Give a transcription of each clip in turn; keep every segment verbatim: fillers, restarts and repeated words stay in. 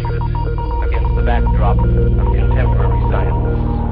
inaccurate against the backdrop of contemporary science.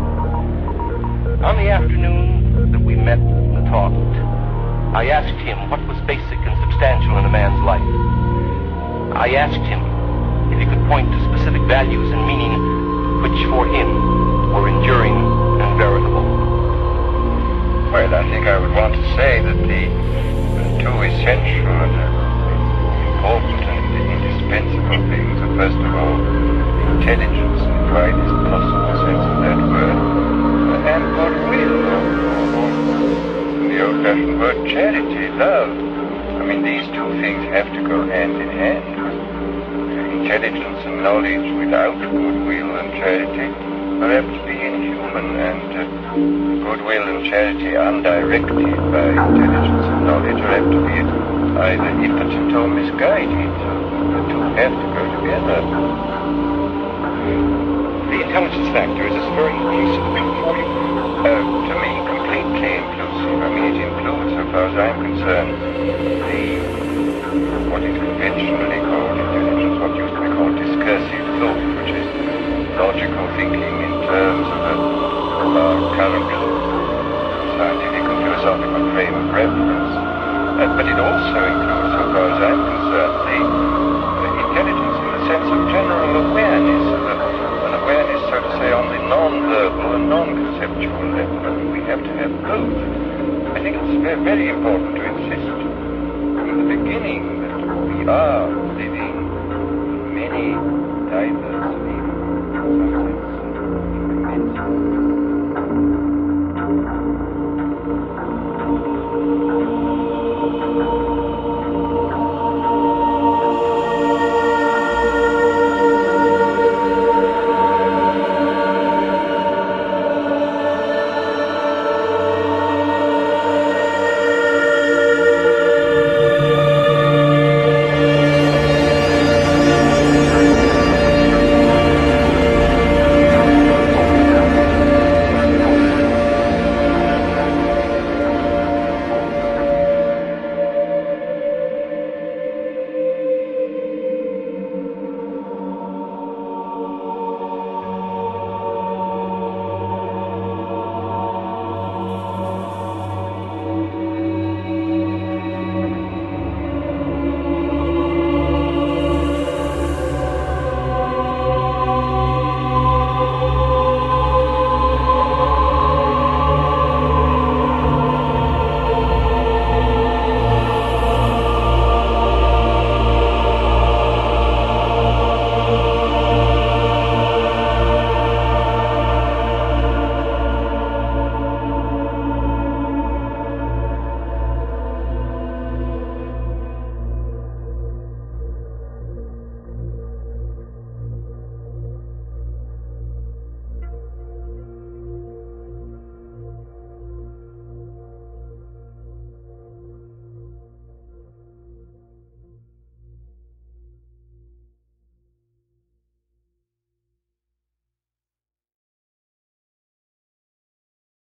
On the afternoon that we met and talked, I asked him what was basic and substantial in a man's life. I asked him if he could point to specific values and meaning which for him were enduring and veritable. Well, I think I would want to say that the uh, two essential and uh, important and indispensable things are, first of all, intelligence in the widest possible sense of that word, uh, and goodwill, or, or, or the old-fashioned word charity, love. I mean, these two things have to go hand in hand. Intelligence and knowledge without goodwill and charity are apt to be inhuman, and uh, goodwill and charity undirected by intelligence and knowledge are apt to be either impotent or misguided. So the two have to go together. The intelligence factor, is this very inclusive for you? Uh, to me, completely inclusive. I mean, it includes, so far as I'm concerned, the what is conventionally called intelligence, what used to be called discursive thought, which is logical thinking in terms of a, our current scientific and philosophical frame of reference. Uh, but it also includes, so far as I'm concerned, the, the intelligence in the sense of general awareness, of a, an awareness, so to say, on the non-verbal and non-conceptual level. I mean, we have to have both. I think it's very, very important to insist from the beginning that we are